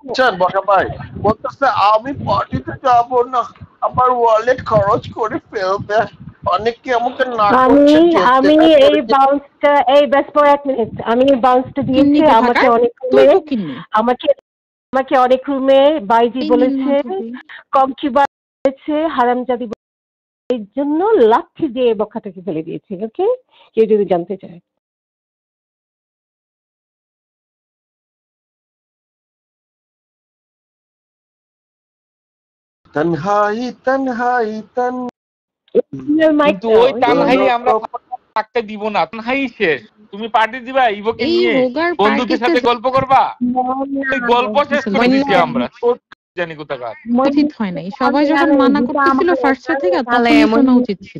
বুঝছেন বকা ভাই বলতেছে আমি পার্টিতে যাব না, আমার ওয়ালেট খরচ করে ফেলবে, অনেকে আমাকে না করছে যেতে। আমি এই বাউন্সটা এই বেস্ট বয় 1 মিনিট, আমি বাউন্সটা দিয়েছি আমাকে অনেক রুমে, আমাকে অনেক রুমে বাইজি বলেছে, কংকিবা বলেছে, হারামজাদি এই জন্য লাঠি দিয়ে বকাটাকে ফেলে দিয়েছি। ওকে, কেউ যদি জানতে চায়। তনহাই তনহাই কিন্তু ওই তানহাই আমরা থাকতে দিব না, তানহাই শেষ। তুমি পার্টি দিবা ইভোকে নিয়ে, বন্ধুদের সাথে গল্প করবা, গল্প শেষ করে দিছি আমরা। জানি কোথাকার উচিত হয় নাই, সবাই যখন মানা করতেছিল ফার্স্ট থেকে, তাহলে শোনা উচিত ছিল।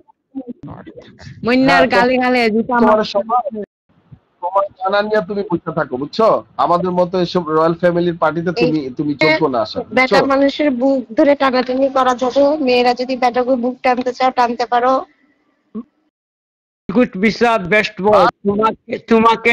মইনার গালে গালে জুতা আমার সবাই তোমার জানা নিয়ে তুমি বসে থাকো, বুঝছো? আমাদের মতো এসব রয়্যাল ফ্যামিলির পার্টিতে তুমি চলতো না। আসা বেটা মানুষের বুক ধরে টানাটানি করা যাবে, মেয়েরা যদি বেটাকে বুক টানতে চাও টানতে পারো। গুড বিশ্বাস বেস্ট বয়, তোমাকে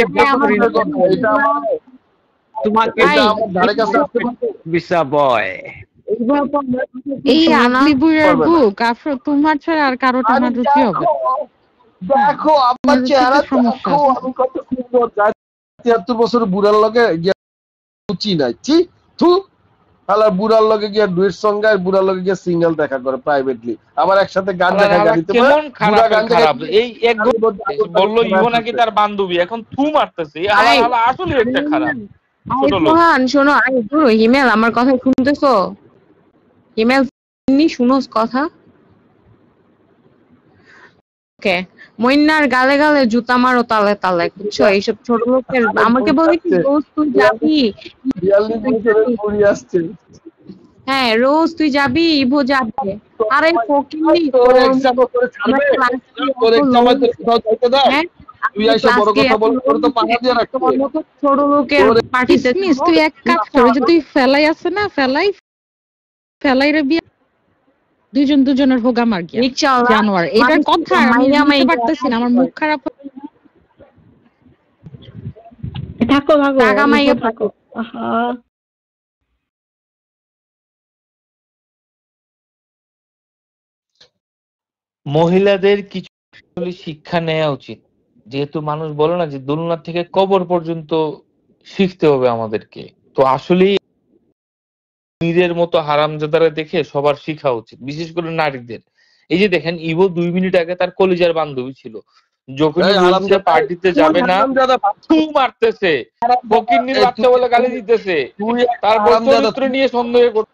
ধারে কাছে আসতে বিশ্বাস বয়। এই আগলি বুড়ার বুক আফরো তোমার ছাড়া আর কারো টানা রুচি হবে। দেখো আমার চেহারা দেখো, আমি কত সুন্দর। 73 বছর বুড়ার লগে রুচি নাই, ছি থু। হালার বুড়ার লগে গিয়া ডুয়েট সং গায়, বুড়ার লগে গিয়া সিঙ্গেল দেখা করে প্রাইভেটলি, আবার একসাথে গান দেখা গাড়িতে। কেমন খারাপ এই এক বললো ইভো নাকি তার বান্ধবী, এখন থু মারতেছে। হালা আসলে একটা খারাপ। শোনো হিমেল, আমার কথা শুনতেছো? হিমেল শুনোস কথা? ওকে, মইনার গালে গালে জুতা মারো তালে তালে, বুঝছো? এইসব ছোট লোকের আমাকে বলে কি রোজ তুই যাবি? হ্যাঁ, রোজ তুই যাবি, ইভো যাবে। আরে ফকিনি তোর এক্সাম করে ছাড়বে, তোর এক্সাম তো কোথাও যাইতে দাও। তুই এসে বড় কথা বল, তোর তো পানা দিয়ে রাখতে হবে। ছোট লোকের পার্টিতে মিস তুই এক কাজ কর, যে তুই ফেলাই আছে না, ফেলাই রে বিয়া দুইজন দুজনের হোগা মার গিয়া জানোয়ার। এটা কথা আমি বুঝতে পারতেছি না, আমার মুখ খারাপ। থাকো টাকা মাইয়া থাকো। মহিলাদের কিছু শিক্ষা নেওয়া উচিত, যেহেতু মানুষ বলে না যে দোলনা থেকে কবর পর্যন্ত শিখতে হবে আমাদেরকে। তো আসলে নিজের মতো হারামজাদারা দেখে সবার শিখা উচিত, বিশেষ করে নারীদের। এই যে দেখেন, ইভো 2 মিনিট আগে তার কলিজার বান্ধবী ছিল, যখনই বলছে পার্টিতে যাবে না থু মারতেছে, ফকিন্নির বাচ্চা বলে গালি দিতেছে, তারপর চরিত্র নিয়ে সন্দেহ করতে।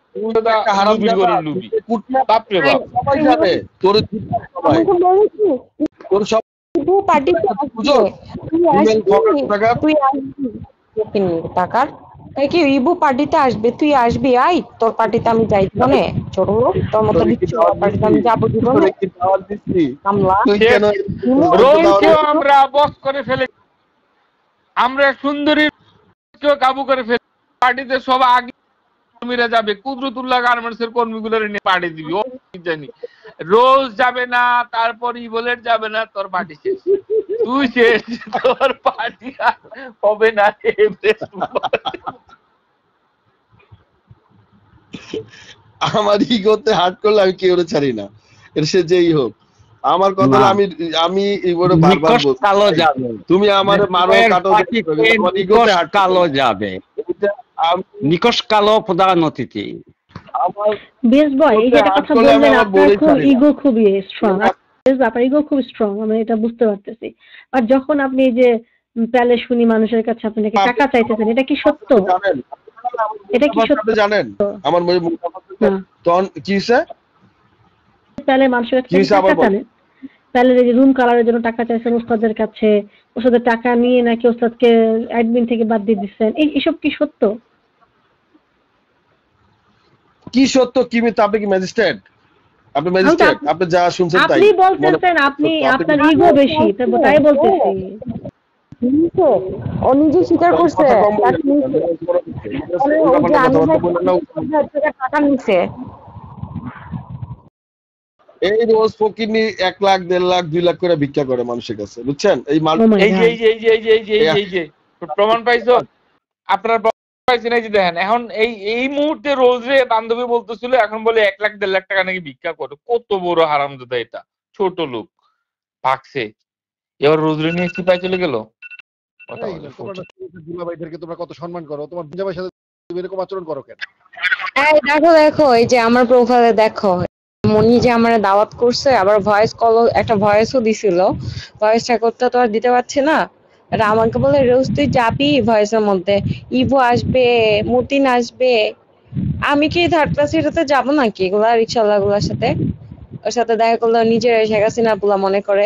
ইবু পার্টিতে আসবে, তুই আসবি, আই তোর পার্টিতে আমি যাই জীবনে। ছোট লোক তোর মতো পার্টিতে আমি যাবো জীবনে। আমরা বস করে ফেলে, আমরা সুন্দরী কাবু করে ফেলে, পার্টিতে সব আগে কর্মীরা যাবে, কুদরতুল্লাহ গার্মেন্টস এর কর্মীগুলোর নিয়ে পার্টি দিবি। ও জানি রোজ যাবে না, তারপর ইভোলেট যাবে না, তোর পার্টি শেষ, তুই শেষ, তোর পার্টি হবে না। আমার ইগোতে হার্ট করলে আমি কেউ ছাড়ি না, সে যেই হোক। আমার কথা আমি ইগোরে বারবার বলছি, তুমি আমারে মারো কাটো, ইগোতে হার্ট কালো যাবে, নিকশ কালো প্রধান অতিথি। বেস্ট বয় এই যে কথা বললেন, আপনার খুব ইগো খুবই স্ট্রং, আপনার ইগো খুব স্ট্রং, আমি এটা বুঝতে পারতেছি। আর যখন আপনি এই যে প্যালে শুনি মানুষের কাছে আপনি নাকি টাকা চাইতেছেন, এটা কি সত্য? এটা কি সত্য জানেন? আমার তখন কি হইছে, প্যালে মানুষের কাছে টাকা চাইলেন, প্যালের এই রুম কালারের জন্য টাকা চাইছেন ওস্তাদের কাছে, ওস্তাদের টাকা নিয়ে নাকি ওস্তাদকে অ্যাডমিন থেকে বাদ দিয়ে দিচ্ছেন, এইসব কি সত্য? কি সত্য কি মিথ্যা? আপনি কি ম্যাজিস্ট্রেট? আপনি ম্যাজিস্ট্রেট, আপনি যা শুনছেন তাই আপনি বলতেছেন, আপনি আপনার ইগো বেশি, তাই বলতেছি। ও নিজে স্বীকার করছে টাকা নিছে। এই রোজ ফকিনি 1 লাখ 1.5 লাখ 2 লাখ করে ভিক্ষা করে মানুষের কাছে, বুঝছেন? এই প্রমাণ পাইছো আপনার পাইছি না, যে দেখেন এখন এই মুহূর্তে রোজ রে বান্ধবী বলতেছিল এখন বলে 1 লাখ 1.5 লাখ টাকা নাকি ভিক্ষা করে। কত বড় হারামজাদা এটা, ছোট লোক ভাগছে, এবার রোজরে নিয়ে চিপাই চলে গেল। দুলাভাইদেরকে তোমরা কত সম্মান করো, তোমার দুলাভাইয়ের সাথে এরকম আচরণ করো কেন? এই দেখো দেখো, এই যে আমার প্রোফাইলে দেখো, মনি যে আমার দাওয়াত করছে, আবার ভয়েস কল, একটা ভয়েসও দিছিল, ভয়েসটা করতে তো আর দিতে পারছি না। এটা আমাকে বলে রোজ তুই যাবি ভয়েসের মধ্যে, ইভো আসবে, মতিন আসবে, আমি কি থার্ড ক্লাস এটাতে যাবো নাকি? এগুলা রিক্সাওয়ালা গুলার সাথে, ওর সাথে দেখা করলে নিজের শেখ হাসিনা পোলা মনে করে।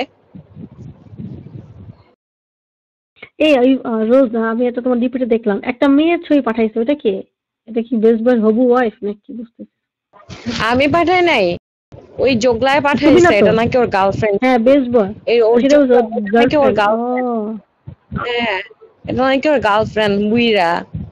এই রোজ, আমি এটা তোমার ডিপিতে দেখলাম একটা মেয়ের ছবি পাঠাইছো, এটা কি? এটা কি বেস্ট বয় হবু ওয়াইফ নাকি? বুঝতেছি। আমি পাঠাই নাই, ওই জোগলায় পাঠাইছে, এটা নাকি ওর গার্লফ্রেন্ড। হ্যাঁ বেস্ট বয়, এই ওর সেটা নাকি ওর গার্লফ্রেন্ড। গার্লফ্রেন্ড। হ্যাঁ, এটা নাকি ওর গার্লফ্রেন্ড বুইরা।